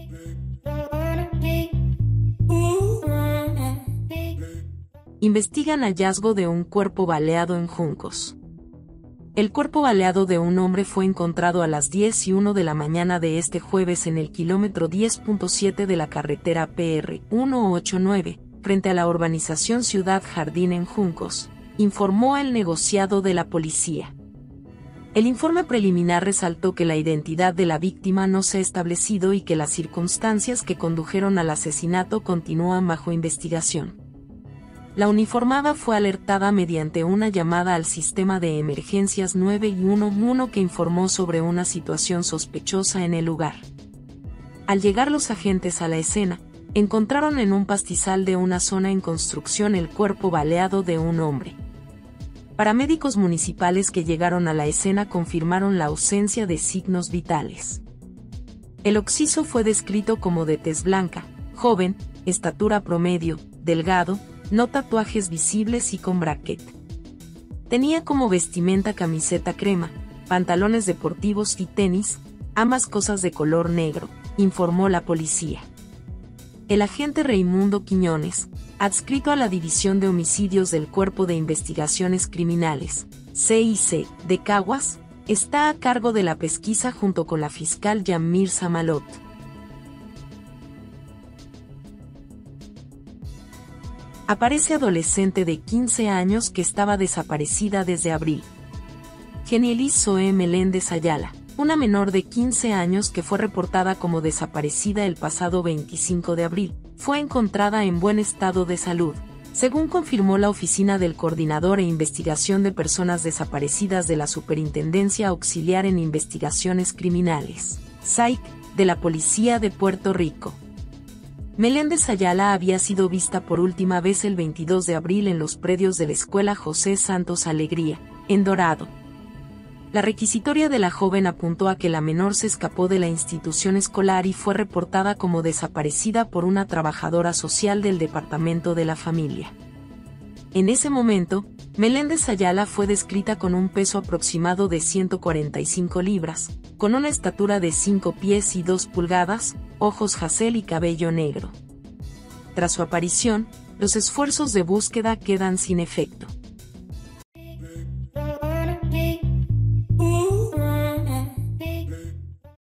Investigan hallazgo de un cuerpo baleado en Juncos. El cuerpo baleado de un hombre fue encontrado a las 10:01 de la mañana de este jueves en el kilómetro 10.7 de la carretera PR 189, frente a la urbanización Ciudad Jardín en Juncos, informó el negociado de la policía. El informe preliminar resaltó que la identidad de la víctima no se ha establecido y que las circunstancias que condujeron al asesinato continúan bajo investigación. La uniformada fue alertada mediante una llamada al sistema de emergencias 911 que informó sobre una situación sospechosa en el lugar. Al llegar los agentes a la escena, encontraron en un pastizal de una zona en construcción el cuerpo baleado de un hombre. Paramédicos municipales que llegaron a la escena confirmaron la ausencia de signos vitales. El occiso fue descrito como de tez blanca, joven, estatura promedio, delgado, no tatuajes visibles y con bracket. Tenía como vestimenta camiseta crema, pantalones deportivos y tenis, ambas cosas de color negro, informó la policía. El agente Raimundo Quiñones, adscrito a la División de Homicidios del Cuerpo de Investigaciones Criminales, CIC, de Caguas, está a cargo de la pesquisa junto con la fiscal Yamir Samalot. Aparece adolescente de 15 años que estaba desaparecida desde abril. Genielis Zoe Meléndez Ayala, una menor de 15 años que fue reportada como desaparecida el pasado 25 de abril, fue encontrada en buen estado de salud, según confirmó la Oficina del Coordinador e Investigación de Personas Desaparecidas de la Superintendencia Auxiliar en Investigaciones Criminales, SAIC, de la Policía de Puerto Rico. Meléndez Ayala había sido vista por última vez el 22 de abril en los predios de la Escuela José Santos Alegría, en Dorado. La requisitoria de la joven apuntó a que la menor se escapó de la institución escolar y fue reportada como desaparecida por una trabajadora social del Departamento de la Familia. En ese momento, Meléndez Ayala fue descrita con un peso aproximado de 145 libras, con una estatura de 5 pies y 2 pulgadas, ojos hazel y cabello negro. Tras su aparición, los esfuerzos de búsqueda quedan sin efecto.